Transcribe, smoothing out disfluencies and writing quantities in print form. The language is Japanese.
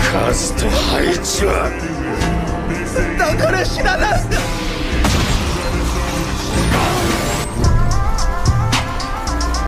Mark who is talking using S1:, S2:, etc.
S1: 数と配置は。
S2: だから知らなんだ。